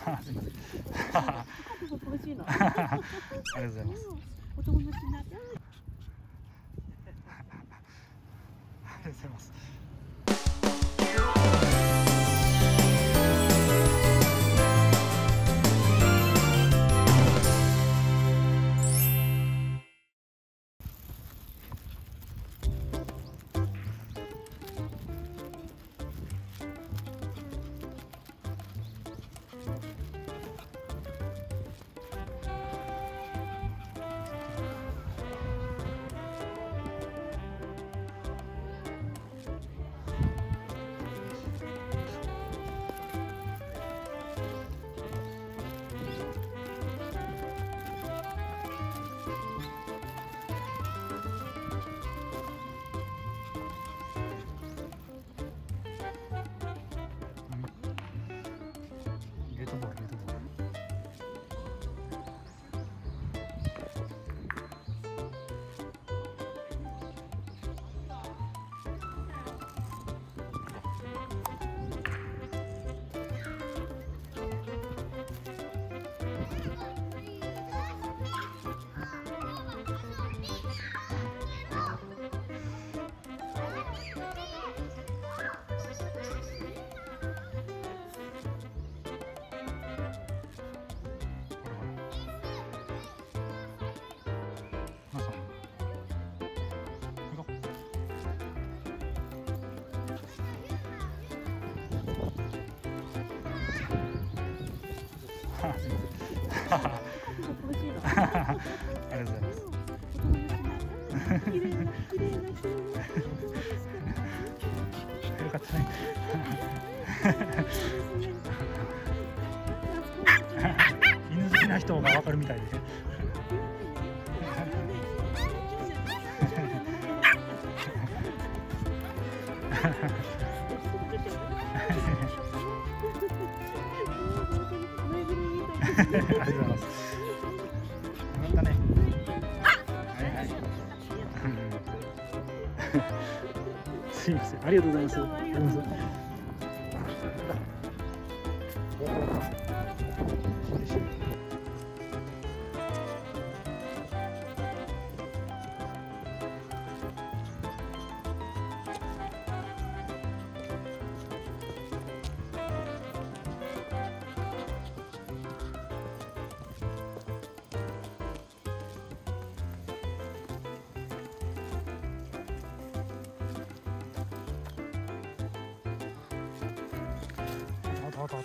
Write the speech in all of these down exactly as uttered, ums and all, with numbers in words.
すみません。 欲しいの。 ありがとうございます。 お友達になって。 ありがとうございます。ゲートボール、ゲートボール。ありがとうございます。よかったね。犬好きな人がわかるみたいで。ありがとうございます。よかったね。はいはい。すいません。ありがとうございます。ありがとうございます。あったあった。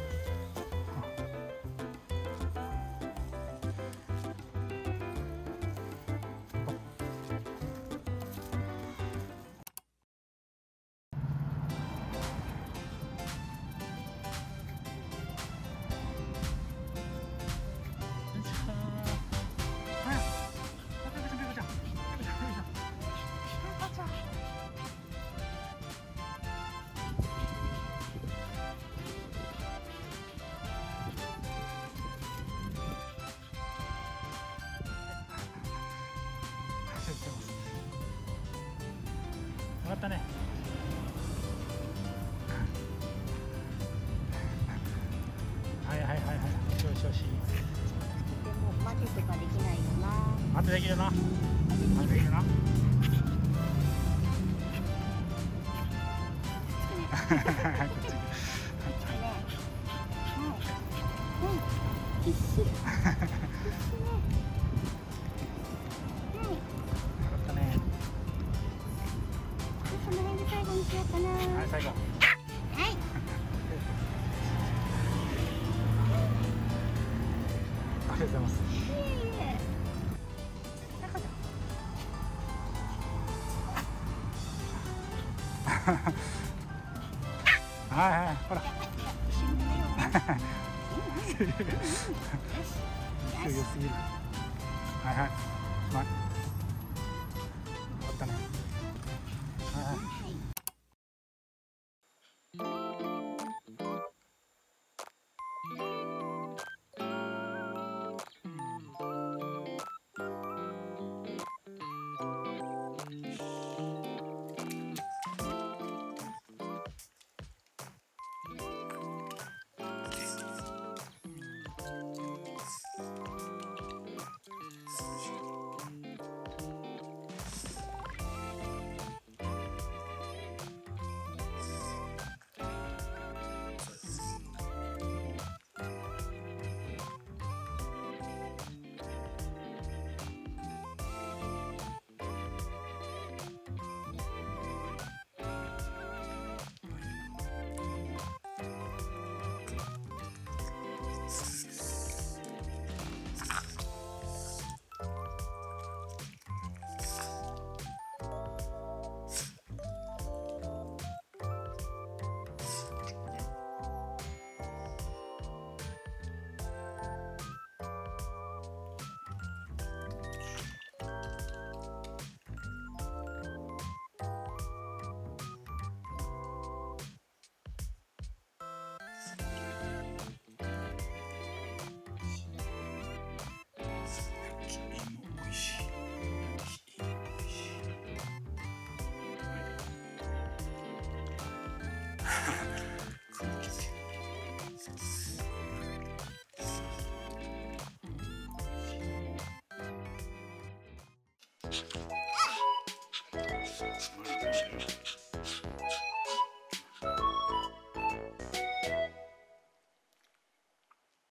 よかったね。はいはいはいはい。よしよしよし。 でも待てとかできないよな。 待ってできるな。待ってできるな。 必死。この辺で最後にしようかな。 はい、最後。 はい。 ありがとうございます。 いえいえ。 はいはい、ほら。強すぎる。はいはい。ま。終わったね。はいはい。